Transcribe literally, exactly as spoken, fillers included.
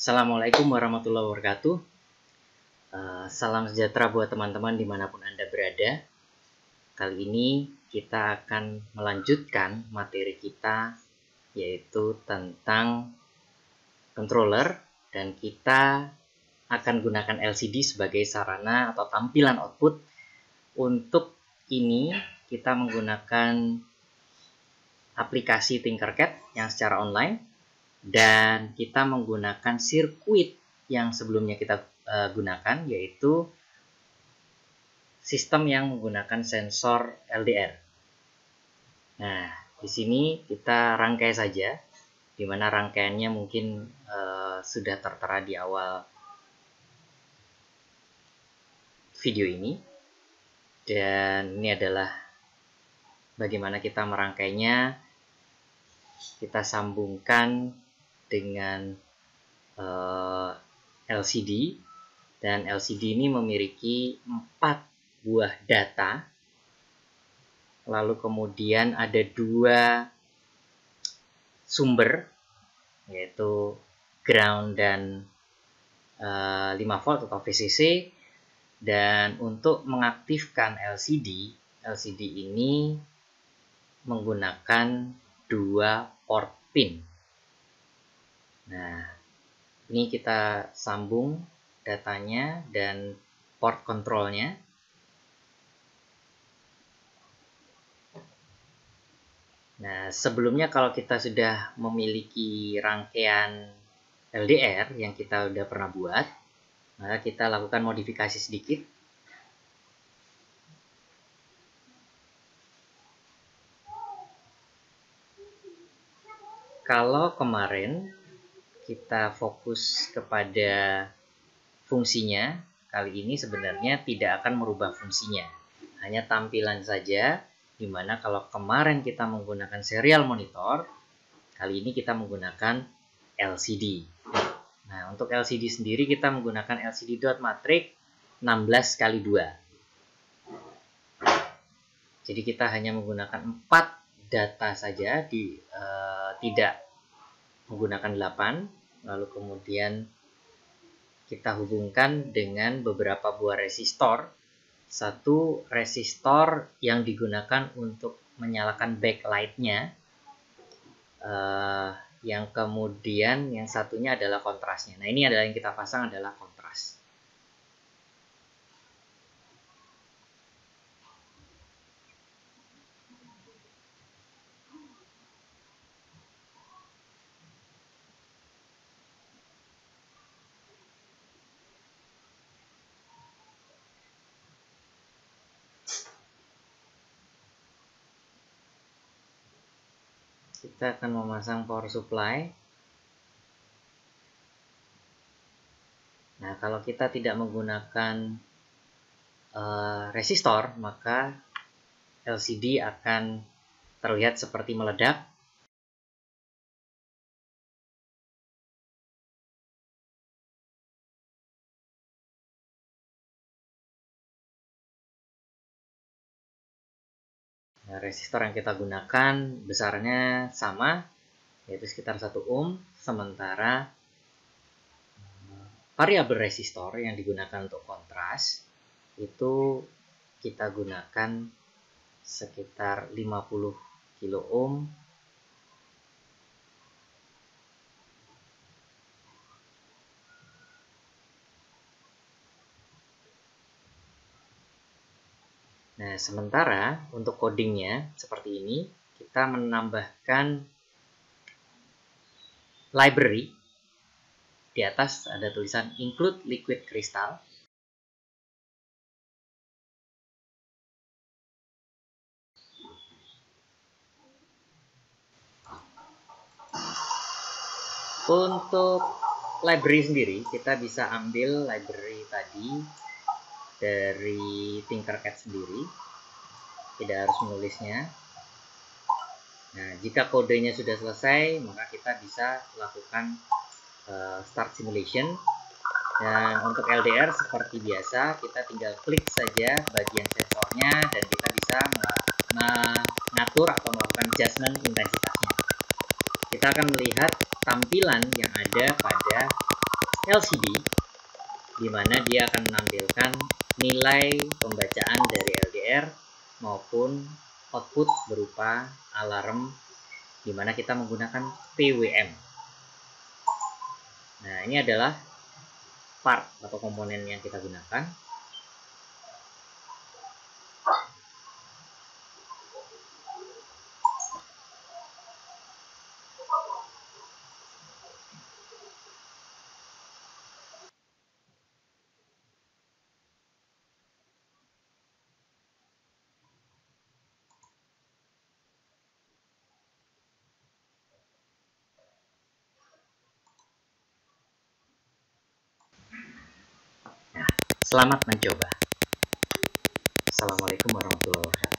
Assalamualaikum warahmatullahi wabarakatuh. Uh, salam sejahtera buat teman-teman dimanapun Anda berada. Kali ini kita akan melanjutkan materi kita, yaitu tentang controller, dan kita akan gunakan L C D sebagai sarana atau tampilan output. Untuk ini kita menggunakan aplikasi Tinkercad yang secara online, dan kita menggunakan sirkuit yang sebelumnya kita uh, gunakan, yaitu sistem yang menggunakan sensor L D R. Nah, di sini kita rangkai saja, di mana rangkaiannya mungkin uh, sudah tertera di awal video ini. Dan ini adalah bagaimana kita merangkainya. Kita sambungkan dengan uh, L C D, dan L C D ini memiliki empat buah data, lalu kemudian ada dua sumber, yaitu ground dan uh, lima volt atau V C C. Dan untuk mengaktifkan L C D, L C D ini menggunakan dua port pin. Nah, ini kita sambung datanya dan port kontrolnya. Nah, sebelumnya kalau kita sudah memiliki rangkaian L D R yang kita sudah pernah buat, maka kita lakukan modifikasi sedikit. Kalau kemarin kita fokus kepada fungsinya, kali ini sebenarnya tidak akan merubah fungsinya, hanya tampilan saja, dimana kalau kemarin kita menggunakan serial monitor, kali ini kita menggunakan L C D. Nah, untuk L C D sendiri kita menggunakan L C D dot matrix enam belas kali dua. Jadi kita hanya menggunakan empat data saja, di, uh, tidak menggunakan delapan. Lalu kemudian kita hubungkan dengan beberapa buah resistor. Satu resistor yang digunakan untuk menyalakan backlight-nya, uh, yang kemudian yang satunya adalah kontrasnya. Nah, ini adalah yang kita pasang adalah kontras. Kita akan memasang power supply. Nah, kalau kita tidak menggunakan uh, resistor, maka L C D akan terlihat seperti meledak. Nah, resistor yang kita gunakan besarnya sama, yaitu sekitar satu ohm, sementara variabel resistor yang digunakan untuk kontras itu kita gunakan sekitar lima puluh kilo ohm. Nah, sementara untuk codingnya seperti ini, kita menambahkan library. Di atas ada tulisan include liquid crystal. Untuk library sendiri, kita bisa ambil library tadi dari Tinkercad sendiri, tidak harus menulisnya. Nah, jika kodenya sudah selesai, maka kita bisa lakukan uh, start simulation. Dan untuk L D R seperti biasa, kita tinggal klik saja bagian sensornya dan kita bisa mengatur atau melakukan adjustment intensitasnya. Kita akan melihat tampilan yang ada pada L C D, di mana dia akan menampilkan nilai pembacaan dari L D R maupun output berupa alarm, di mana kita menggunakan P W M. Nah, ini adalah part atau komponen yang kita gunakan. Nah, selamat mencoba. Assalamualaikum warahmatullahi wabarakatuh.